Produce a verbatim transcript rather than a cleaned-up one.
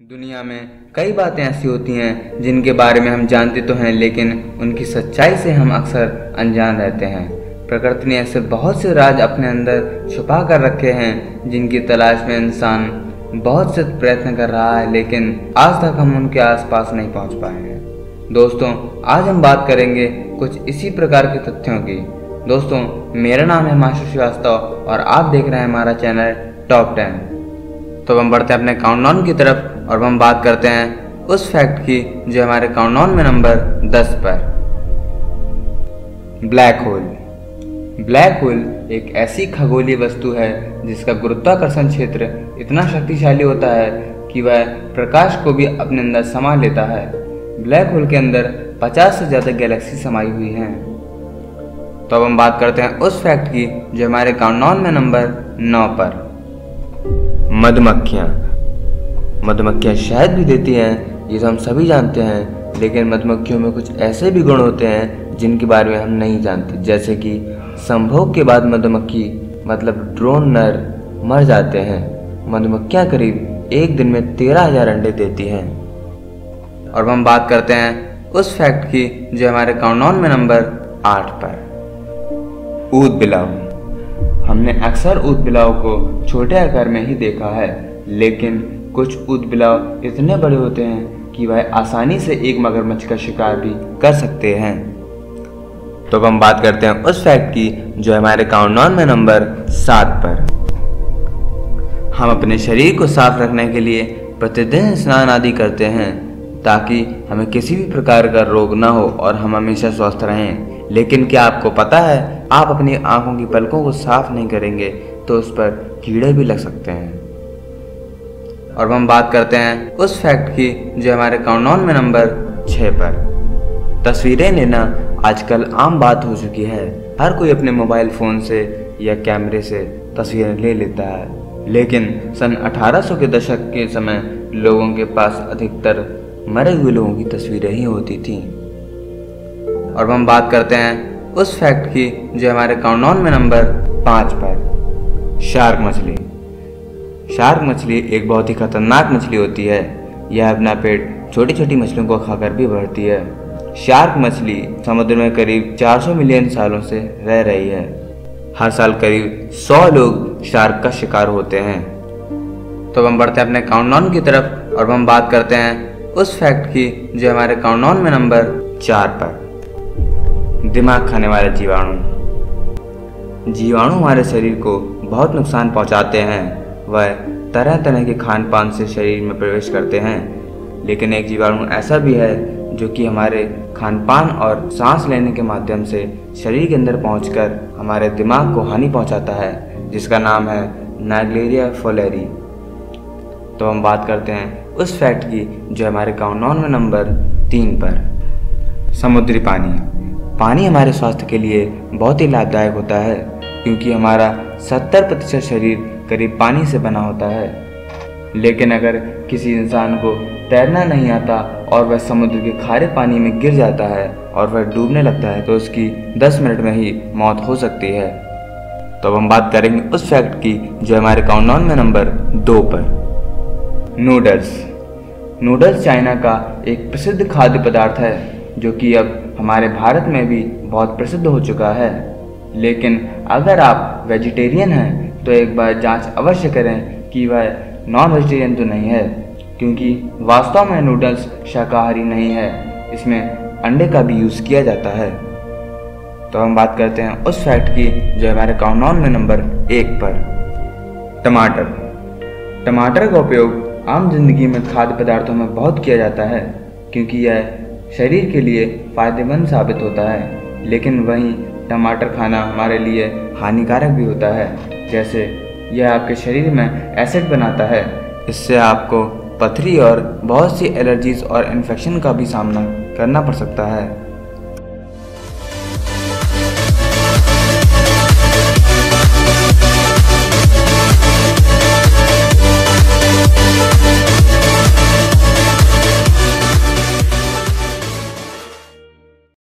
दुनिया में कई बातें ऐसी होती हैं जिनके बारे में हम जानते तो हैं, लेकिन उनकी सच्चाई से हम अक्सर अनजान रहते हैं। प्रकृति ने ऐसे बहुत से राज अपने अंदर छुपा कर रखे हैं जिनकी तलाश में इंसान बहुत से प्रयत्न कर रहा है, लेकिन आज तक हम उनके आसपास नहीं पहुंच पाए हैं। दोस्तों, आज हम बात करेंगे कुछ इसी प्रकार के तथ्यों की। दोस्तों, मेरा नाम है हिमांशु श्रीवास्तव और आप देख रहे हैं हमारा चैनल टॉप टेन। तो हम बढ़ते हैं अपने काउंटडाउन की तरफ और हम बात करते हैं उस फैक्ट की जो हमारे काउंटडाउन में नंबर दस पर। Black hole. ब्लैक होल एक ऐसी खगोलीय वस्तु है जिसका गुरुत्वाकर्षण क्षेत्र इतना शक्तिशाली होता है कि वह प्रकाश को भी अपने अंदर समा लेता है। ब्लैक होल के अंदर पचास से ज़्यादा गैलेक्सी समाई हुई हैं। तो अब हम बात करते हैं उस फैक्ट की जो हमारे काउंटडाउन में नंबर नौ पर। मधुमक्खियाँ। मधुमक्खियाँ शहद भी देती हैं, ये तो हम सभी जानते हैं, लेकिन मधुमक्खियों में कुछ ऐसे भी गुण होते हैं जिनके बारे में हम नहीं जानते, जैसे कि संभोग के बाद मधुमक्खी मतलब ड्रोन नर मर जाते हैं। मधुमक्खियाँ करीब एक दिन में तेरह हजार अंडे देती हैं। और हम बात करते हैं उस फैक्ट की जो हमारे काउंटडाउन में नंबर आठ पर। ऊद बिलाव। हमने अक्सर ऊद बिलाव को छोटे आकार में ही देखा है, लेकिन कुछ ऊद बिलाव इतने बड़े होते हैं कि वह आसानी से एक मगरमच्छ का शिकार भी कर सकते हैं। तो अब हम बात करते हैं उस फैक्ट की जो हमारे काउंटडाउन में नंबर सात पर। हम अपने शरीर को साफ रखने के लिए प्रतिदिन स्नान आदि करते हैं ताकि हमें किसी भी प्रकार का रोग ना हो और हम हमेशा स्वस्थ रहें। लेकिन क्या आपको पता है, आप अपनी आंखों की पलकों को साफ नहीं करेंगे तो उस पर कीड़े भी लग सकते हैं। और हम बात करते हैं उस फैक्ट की जो हमारे काउंटडाउन में नंबर छह पर। तस्वीरें लेना आजकल आम बात हो चुकी है। हर कोई अपने मोबाइल फ़ोन से या कैमरे से तस्वीरें ले लेता है, लेकिन सन अठारह सौ के दशक के समय लोगों के पास अधिकतर मरे हुए लोगों की तस्वीरें ही होती थीं। और हम बात करते हैं उस फैक्ट की जो हमारे काउंटडाउन में नंबर पाँच पर। शार्क मछली। शार्क मछली एक बहुत ही खतरनाक मछली होती है। यह अपना पेट छोटी छोटी मछलियों को खाकर भी भरती है। शार्क मछली समुद्र में करीब चार सौ मिलियन सालों से रह रही है। हर साल करीब सौ लोग शार्क का शिकार होते हैं। तो हम बढ़ते हैं अपने काउंटडाउन की तरफ और हम बात करते हैं उस फैक्ट की जो हमारे काउंटडाउन में नंबर चार पर। दिमाग खाने वाले जीवाणु। जीवाणु हमारे शरीर को बहुत नुकसान पहुंचाते हैं। वह तरह तरह के खान पान से शरीर में प्रवेश करते हैं, लेकिन एक जीवाणु ऐसा भी है जो कि हमारे खान पान और सांस लेने के माध्यम से शरीर के अंदर पहुंचकर हमारे दिमाग को हानि पहुंचाता है, जिसका नाम है नाइग्लेरिया फोलेरी। तो हम बात करते हैं उस फैक्ट की जो हमारे काउंटडाउन में नंबर तीन पर। समुद्री पानी। पानी हमारे स्वास्थ्य के लिए बहुत ही लाभदायक होता है, क्योंकि हमारा सत्तर प्रतिशत शरीर करीब पानी से बना होता है। लेकिन अगर किसी इंसान को तैरना नहीं आता और वह समुद्र के खारे पानी में गिर जाता है और वह डूबने लगता है तो उसकी दस मिनट में ही मौत हो सकती है। तो अब हम बात करेंगे उस फैक्ट की जो हमारे काउंटडाउन में नंबर दो पर। नूडल्स। नूडल्स चाइना का एक प्रसिद्ध खाद्य पदार्थ है जो कि अब हमारे भारत में भी बहुत प्रसिद्ध हो चुका है। लेकिन अगर आप वेजिटेरियन हैं तो एक बार जांच अवश्य करें कि वह नॉन वेजिटेरियन तो नहीं है, क्योंकि वास्तव में नूडल्स शाकाहारी नहीं है, इसमें अंडे का भी यूज़ किया जाता है। तो हम बात करते हैं उस फैक्ट की जो हमारे काउंटडाउन में नंबर एक पर। टमाटर। टमाटर का उपयोग आम जिंदगी में खाद्य पदार्थों में बहुत किया जाता है, क्योंकि यह शरीर के लिए फ़ायदेमंद साबित होता है। लेकिन वहीं टमाटर खाना हमारे लिए हानिकारक भी होता है, जैसे यह आपके शरीर में एसिड बनाता है। इससे आपको पथरी और बहुत सी एलर्जीज और इन्फेक्शन का भी सामना करना पड़ सकता है।